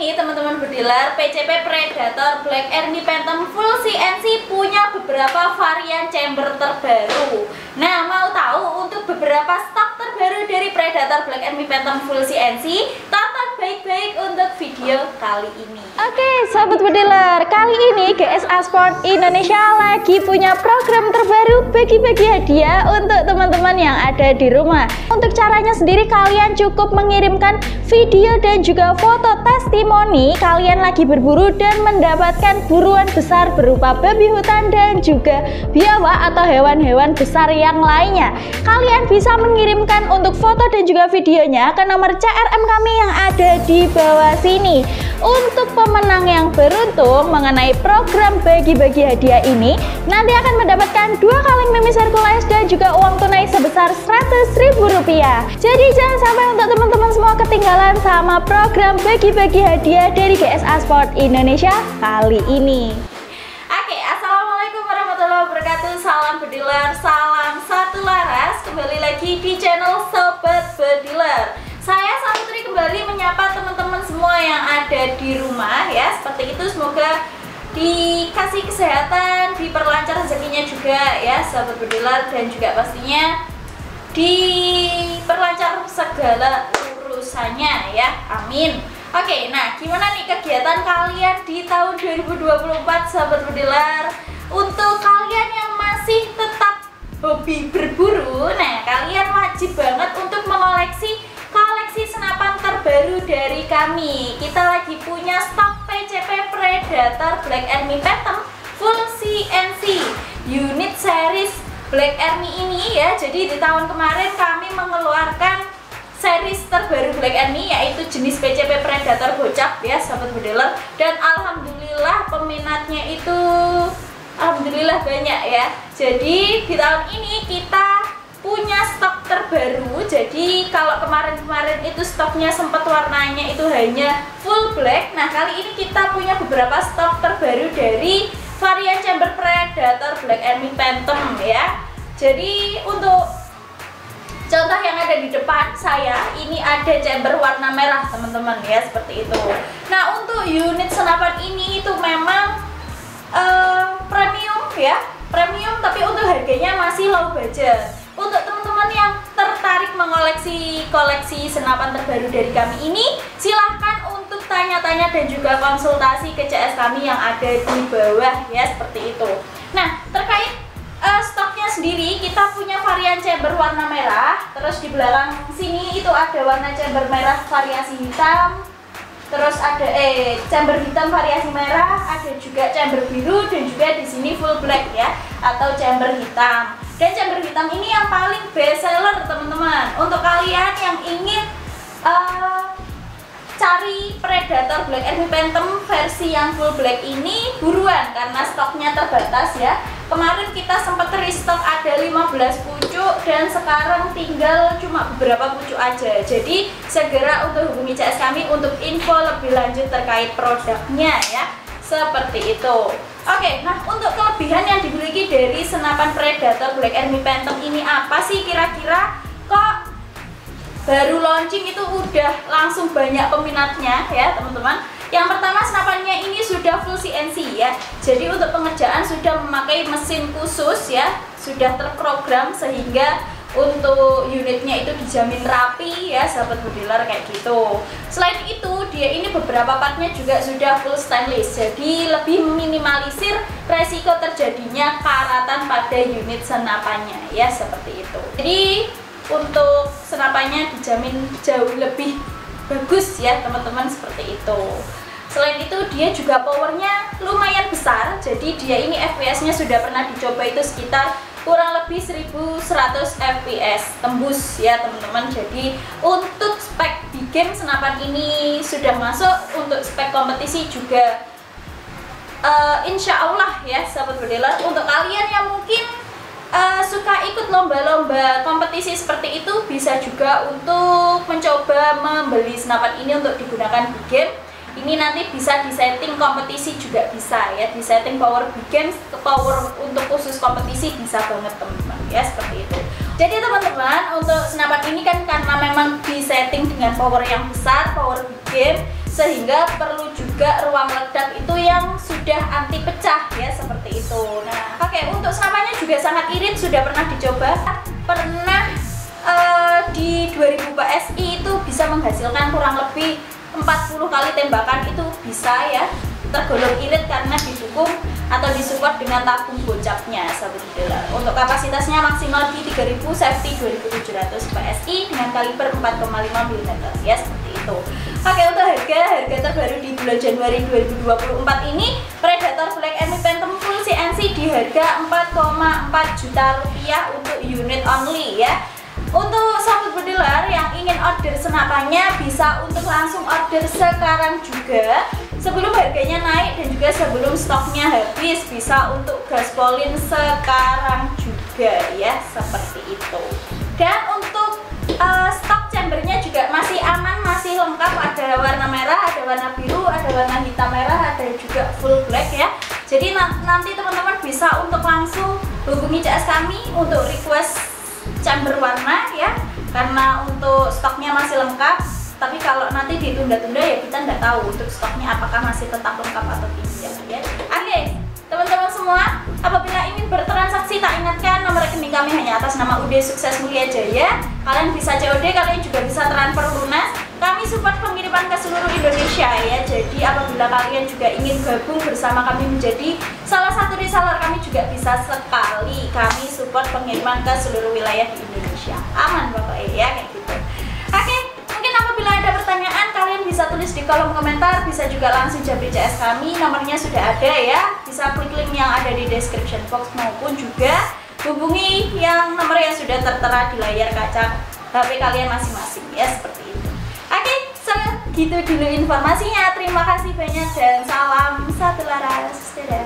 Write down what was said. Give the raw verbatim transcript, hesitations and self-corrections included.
ini teman-teman bediler, P C P Predator Black Army Phantom Full C N C punya beberapa varian chamber terbaru. Nah, mau tahu untuk beberapa stok terbaru dari Predator Black Army Phantom Full C N C? Tonton baik-baik untuk video kali ini. Oke, sahabat bediler, kali ini G S A Sport Indonesia lagi punya program terbaru bagi-bagi hadiah untuk teman-teman yang ada di rumah. Untuk caranya sendiri, kalian cukup mengirimkan video dan juga foto testimoni kalian lagi berburu dan mendapatkan buruan besar berupa babi hutan dan juga biawak atau hewan-hewan besar yang lainnya. Kalian bisa mengirimkan untuk foto dan juga videonya ke nomor C R M kami yang ada di bawah sini. Untuk pemenang yang beruntung mengenai program bagi-bagi hadiah ini nanti akan mendapatkan dua kaleng Mimis Hercules dan juga uang tunai sebesar seratus ribu rupiah. Jadi jangan sampai untuk teman-teman semua ketinggalan sama program bagi-bagi hadiah dari G S A Sport Indonesia kali ini. Oke, assalamualaikum warahmatullahi wabarakatuh. Salam bediler, salam satu laras. Kembali lagi di channel Sobat Bediler. Saya Santri kembali menyapa teman-teman semua yang ada di rumah ya. Seperti itu, semoga dikasih kesehatan, diperlancar rezekinya juga ya sahabat bediler, dan juga pastinya diperlancar segala urusannya ya, amin. Oke, nah gimana nih kegiatan kalian di tahun dua ribu dua puluh empat sahabat bediler? Untuk kalian yang masih tetap hobi berburu, nah kalian wajib banget untuk mengoleksi koleksi senapan terbaru dari kami. Kita lagi punya stok P C P Predator Black Army Phantom Full C N C unit series Black Army ini ya. Jadi di tahun kemarin kami mengeluarkan series terbaru Black Army, yaitu jenis P C P Predator gocap ya sahabat bediler, dan alhamdulillah peminatnya itu alhamdulillah banyak ya. Jadi di tahun ini kita punya stok terbaru. Jadi kalau kemarin-kemarin itu stoknya sempat warnanya itu hanya full black, nah kali ini kita punya beberapa stok terbaru dari varian chamber Predator Black Army Phantom ya. Jadi untuk contoh yang ada di depan saya ini ada chamber warna merah teman-teman ya, seperti itu. Nah untuk unit senapan ini itu memang uh, premium ya, premium, tapi untuk harganya masih low budget. Untuk teman-teman yang tertarik mengoleksi koleksi senapan terbaru dari kami ini, silahkan untuk tanya-tanya dan juga konsultasi ke C S kami yang ada di bawah ya, seperti itu. Nah terkait uh, stoknya sendiri, kita punya varian chamber warna merah, terus di belakang sini itu ada warna chamber merah variasi hitam, terus ada eh chamber hitam variasi merah, ada juga chamber biru, dan juga di sini full black ya atau chamber hitam. Dan chamber hitam ini yang paling best seller teman-teman. Untuk kalian yang ingin uh, cari Predator Black Army Phantom versi yang full black ini, buruan karena stoknya terbatas ya. Kemarin kita sempat restock ada lima belas pucuk dan sekarang tinggal cuma beberapa pucuk aja. Jadi segera untuk hubungi C S kami untuk info lebih lanjut terkait produknya ya. Seperti itu. Oke, nah untuk kelebihan yang dimiliki dari senapan Predator Black Army Phantom ini apa sih kira-kira? Kok baru launching itu udah langsung banyak peminatnya ya teman-teman? Yang pertama, senapannya ini sudah full C N C ya. Jadi untuk pengerjaan sudah memakai mesin khusus ya, sudah terprogram sehingga untuk unitnya itu dijamin rapi ya sahabat bediler, kayak gitu. Selain itu dia ini beberapa partnya juga sudah full stainless, jadi lebih meminimalisir resiko terjadinya karatan pada unit senapannya ya, seperti itu. Jadi untuk senapannya dijamin jauh lebih bagus ya teman-teman, seperti itu. Selain itu dia juga powernya lumayan besar, jadi dia ini F P S nya sudah pernah dicoba itu sekitar kurang lebih seribu seratus F P S tembus ya teman-teman. Jadi untuk spek di game senapan ini sudah masuk, untuk spek kompetisi juga uh, insya Allah ya sahabat bediler. Untuk kalian yang mungkin uh, suka ikut lomba-lomba kompetisi seperti itu, bisa juga untuk mencoba membeli senapan ini untuk digunakan di game. Ini nanti bisa disetting kompetisi juga bisa ya, disetting power big games ke power untuk khusus kompetisi bisa banget teman-teman ya, seperti itu. Jadi teman-teman untuk senapan ini kan karena memang disetting dengan power yang besar, power big game, sehingga perlu juga ruang ledak itu yang sudah anti pecah ya, seperti itu. Nah, oke, okay, untuk senapannya juga sangat irit, sudah pernah dicoba, pernah uh, di dua ribu P S I itu bisa menghasilkan kurang lebih empat puluh kali tembakan, itu bisa ya, tergolong irit karena didukung atau disupport dengan tabung gocapnya, sahabat bediler. Untuk kapasitasnya maksimal di tiga ribu, safety dua ribu tujuh ratus P S I dengan kaliber empat koma lima milimeter ya, seperti itu. Oke, untuk harga harga terbaru di bulan Januari dua ribu dua puluh empat ini, Predator Black Army Phantom Full C N C di harga empat koma empat juta rupiah untuk unit only ya. Untuk sahabat bediler yang ingin order senapannya bisa untuk langsung order sekarang juga sebelum harganya naik dan juga sebelum stoknya habis, bisa untuk gaspolin sekarang juga ya, seperti itu. Dan untuk uh, stok chambernya juga masih aman, masih lengkap, ada warna merah, ada warna biru, ada warna hitam merah, ada juga full black ya. Jadi nanti teman-teman bisa untuk langsung hubungi C S kami untuk request chamber warna ya, karena untuk stoknya masih lengkap. Tapi kalau nanti ditunda-tunda ya kita nggak tahu untuk stoknya apakah masih tetap lengkap atau tidak ya. Oke, teman-teman semua, apabila ingin bertransaksi tak ingatkan nomor rekening kami hanya atas nama U D Sukses Mulia Jaya. Kalian bisa C O D, kalian juga bisa transfer lunas. Kami support pengiriman ke seluruh Indonesia ya. Jadi apabila kalian juga ingin gabung bersama kami menjadi salah satu reseller, kami juga bisa sekali. Kami support pengiriman ke seluruh wilayah di Indonesia. Aman pokoknya ya, kayak gitu. Oke, mungkin apabila ada pertanyaan kalian bisa tulis di kolom komentar, bisa juga langsung japri C S kami, nomornya sudah ada ya. Bisa klik link yang ada di description box maupun juga hubungi yang nomor yang sudah tertera di layar kaca H P kalian masing-masing ya, seperti itu. Oke, segitu dulu informasinya. Terima kasih banyak dan salam satu laras. Dadah.